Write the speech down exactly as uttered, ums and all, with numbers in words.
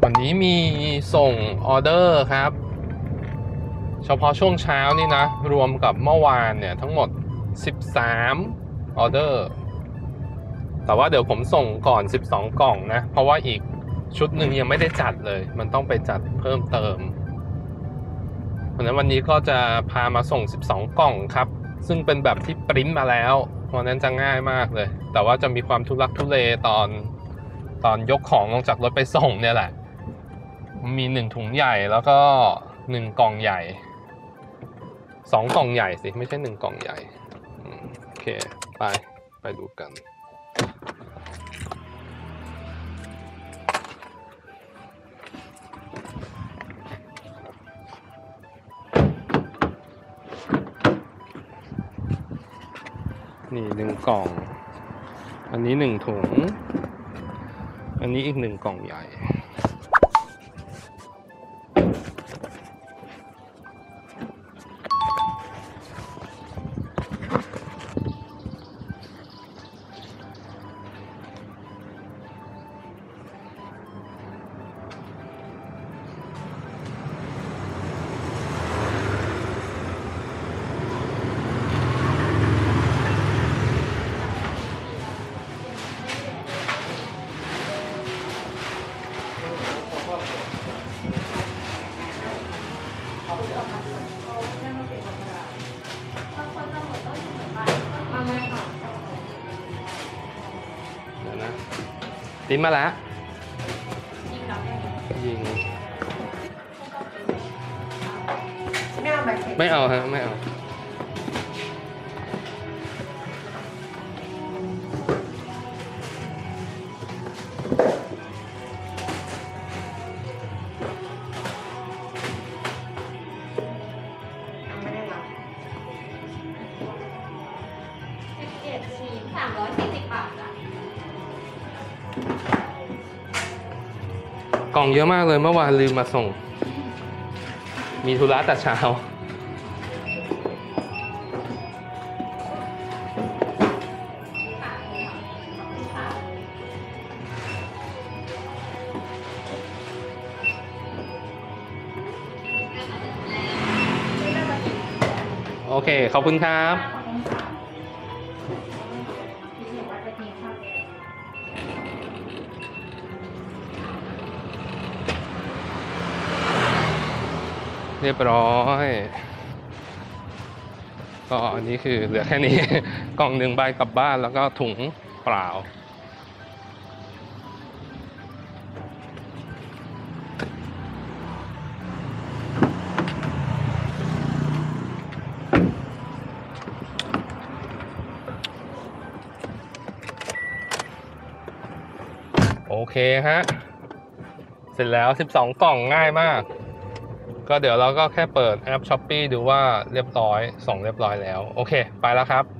วันนี้มีส่งออเดอร์ครับเฉพาะช่วงเช้านี่นะรวมกับเมื่อวานเนี่ยทั้งหมดสิบสามออเดอร์แต่ว่าเดี๋ยวผมส่งก่อนสิบสองกล่องนะเพราะว่าอีกชุดหนึ่งยังไม่ได้จัดเลยมันต้องไปจัดเพิ่มเติมเพราะฉะนั้นวันนี้ก็จะพามาส่งสิบสองกล่องครับซึ่งเป็นแบบที่ปริ้นมาแล้วเพราะนั้นจะง่ายมากเลยแต่ว่าจะมีความทุลักทุเลตอนตอนยกของลงจากรถไปส่งเนี่ยแหละมีหนึ่งถุงใหญ่แล้วก็หนึ่งกล่องใหญ่สองกล่องใหญ่สิไม่ใช่หนึ่งกล่องใหญ่โอเคไปไปดูกันนี่หนึ่งกล่องอันนี้หนึ่งถุงอันนี้อีกหนึ่งกล่องใหญ่ติ้มมาแล้วยิงไม่เอาไม่เอาฮะไม่เอากล่องเยอะมากเลยเมื่อวานลืมมาส่งมีธุระแต่เช้าโอเคขอบคุณครับเรียบร้อยก็อันนี้คือเหลือแค่นี้ กล่องหนึ่งใบกลับบ้านแล้วก็ถุงเปล่าโอเคฮะเสร็จแล้วสิบสองกล่องง่ายมากก็เดี๋ยวเราก็แค่เปิดแอป Shopee ดูว่าเรียบร้อยส่งเรียบร้อยแล้วโอเคไปแล้วครับ